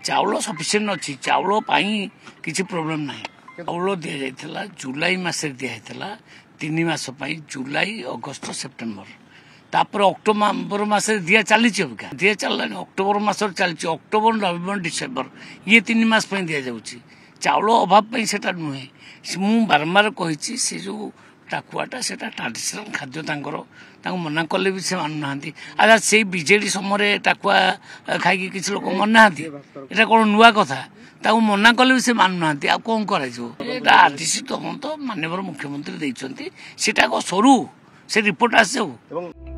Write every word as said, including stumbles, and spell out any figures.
चाउल sufficient अच्छी चाउल किसी problem ना चाउल दि जाइथिला जुलाई मासे दिया तीन मास जुलाई अगस्त सेप्टेम्बर तापर अक्टोबर मास दिया चली दिया चलना अक्टोबर मास चलती अक्टोबर नवेम्बर डिसेम्बर ये तीन मास दि जाऊँगी चाउल अभाव से नुहे मु बारंबार कही से जो टाकुआटा से ट्राडिशनल खाद्य मना कले भी से मानुना अच्छा से बीजेडी समय टाकुआ खाई किसी लोक मना यहाँ कौन नुआ कथा मना कले भी से मानुना आ कौन कर आरटीसी तदंत माननीय मुख्यमंत्री देते सरू से रिपोर्ट आस।